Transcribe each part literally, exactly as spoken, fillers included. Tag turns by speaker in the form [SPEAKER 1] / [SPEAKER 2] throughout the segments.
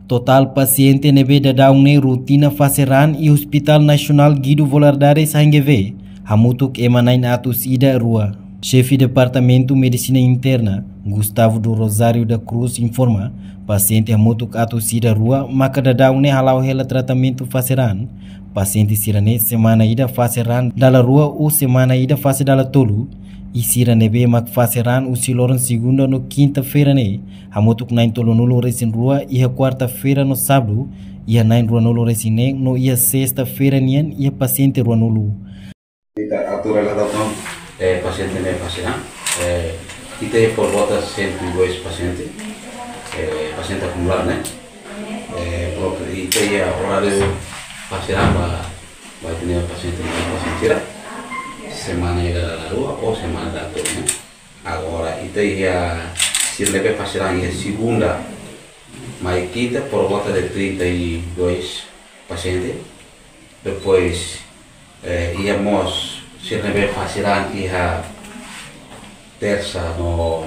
[SPEAKER 1] Total paciente nebe da daungne rotina faseran e Hospital Nacional Guido Valadares Hangeve, hamutuk emanain atus ida rua. Chefe Departamento Medicina Interna, Gustavo do Rosário da Cruz, informa, paciente hamutuk atus ida rua, maka da daungne halau hela tratamento faseran. Paciente sirane semana ida faseran dala rua ou semana ida fase dala tolu. E sira nebe mak faseran o siloran segunda no quinta-feira ne. Hamotuk nain tolo nulo resin rua e a quarta-feira no sábado. E a nain rua nulo resin ne no e a sexta-feira nian e a paciente rua nulo.
[SPEAKER 2] A altura da adaptação é paciente ne faseran. E tem por volta cento e dois pacientes. Paciente acumulado né. E tem a horário faseran vai ter paciente ne paciente semana da rua ou semana da turma. Agora, então ia se leve faseran a segunda, mas quinta por volta de trinta e dois pacientes. Depois eh, íamos se leve faseran a terça no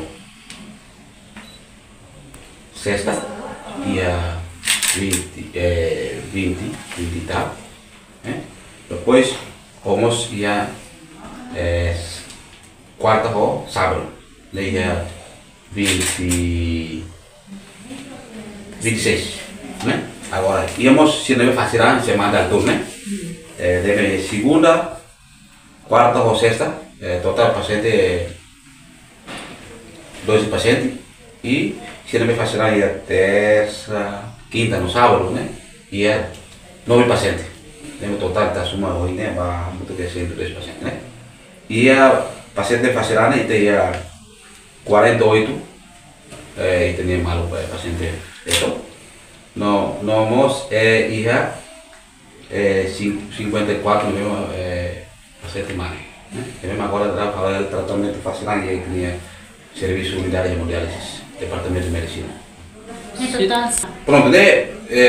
[SPEAKER 2] sexta ia vinte, eh, vinte, vinte e tal. Eh? Depois vamos ia É, quarta ou sábado, daí é vinte, vinte e seis, né? Agora, íamos se deve fazer a semana da turma, né? É, deve segunda, quarta ou sexta, é, total paciente, doze pacientes, e se deve fazer a terça, quinta no sábado, né? E é nove pacientes, deve total da suma hoje, né? Vai muito que cento e dois pacientes, né? E a paciente faseran e tem quarenta e oito e tem malu paciente itu no no mos é ia cinquenta e quatro mesmo paciente mais né mesmo agora dá para o tratamento faseran e tinha serviço unitário de hemodiálise departamento de medicina pronto né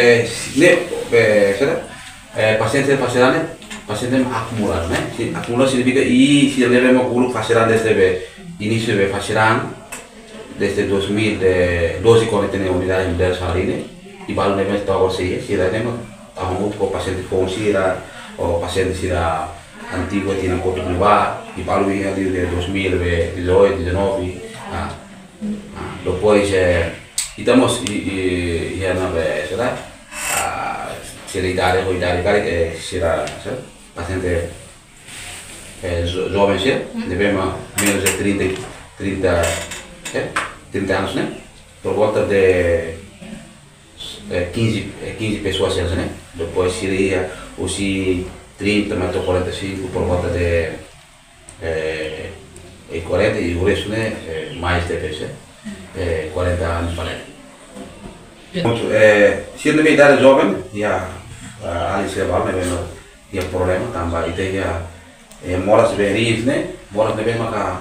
[SPEAKER 2] né será paciente faseran paciente acumulado, né? Acumulado significa e se levamos o grupo faseran desde início de faseran desde dois mil e doze quando tem unidade de saúde e vale levamos até agora se se levamos a muito com paciente com sira ou paciente sira antigo tinha conta privada e vale ali de dois mil e dezoito, dezenove ah depois eh estamos e e na vez será se a idade ou idade que será paciente é, jovem, devemos menos de trinta, trinta, é, trinta anos, né? Por volta de é, quinze, quinze pessoas, né? Depois seria os trinta, mais quarenta e cinco, por volta de é, quarenta e o resto, né? É, mais de pessoas, é, quarenta anos para ele. É, se a idade jovem, já ali se vai, né? E o problema também tem a moras veris né moras também maka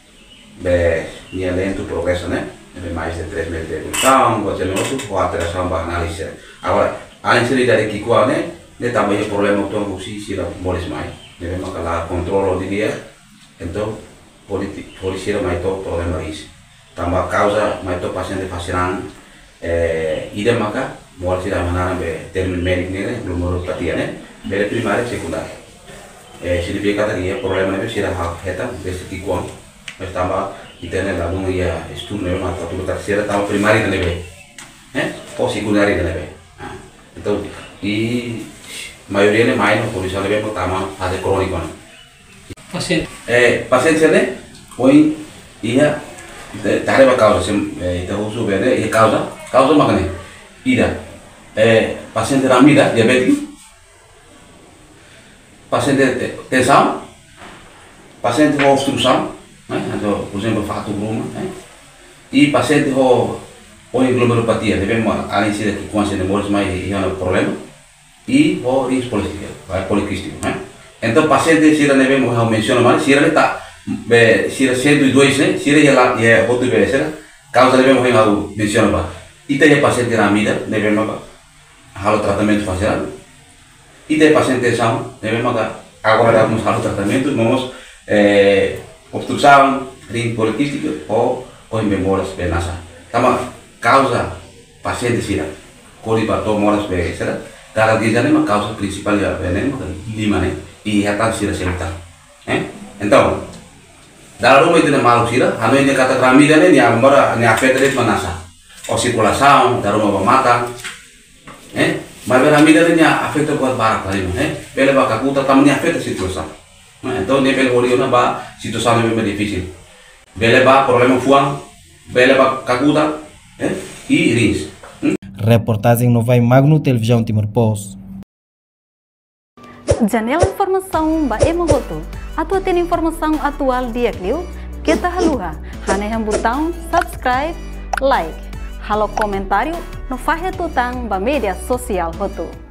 [SPEAKER 2] be nia lento progresso né é mais de três meses de evolução você não ou alteração para análise agora a inseridade aqui qual né né também o problema então o se se lá moras mais deve maka lá controle de dia então pode pode ser mais todo problema isso também causa mais todo paciente faseran eh ida maka moras ida mana be termino médico né glomerulopatia né bere primária e secundária. É, significa que o problema é que a reta desse tipo, mas também e tem a luna e a estudo né, mas tudo terceira tá primária também, né? Ou secundária também. Então e maioria né mais não por isso também porque tá fase crônica. Paciente. É, paciente né? Hoje ia tare ba causa se então uso bem né? E causa causa magane. Ida é paciente ramida diabético paciente tensão, paciente com obstrução, né? Então, por exemplo, fato bruma, né? E paciente com glomerulopatia, devemos além de que quando se demora mais e há um problema, e o risco poliquístico, né? Então, paciente se ele devemos mencionar mais, se ele está, se ele cento e dois, né? Se ele é lá é outro bem, será? Causa devemos mencionar mais. E tem paciente ramida, devemos fazer o tratamento facial. E tem paciente tensão, devemos agora vamos fazer o tratamento, vamos eh, obstrução, rim poliquístico ou ou memórias venosa. Tama causa paciente sira. Kori bato moras be será. Cara dia jane ma causa principal ya veneno lima né e retan sira sentar. Eh? Então, dalam rumah itu malu sira, anu ini kata kami dan ini ambara ini afet dari manasa. O sirkulação, dalam rumah mata. Eh? Mas a mídia ini afet buat barak kali eh? Pele baka kuta tamu ini afet situação. Então, ini pele oriona ba situação lebih difícil. Bele ba problema fuang, bele ba kakuta, eh? E rins.
[SPEAKER 1] Reportagem no Vai Magno Televisão Timor Post.
[SPEAKER 3] Janela informação ba emogoto. Atua tem informação atual dia Clio. Kita haluha. Hane yang botão subscribe, like. Halo comentário no Fahe Tutang ba media sosial hotu.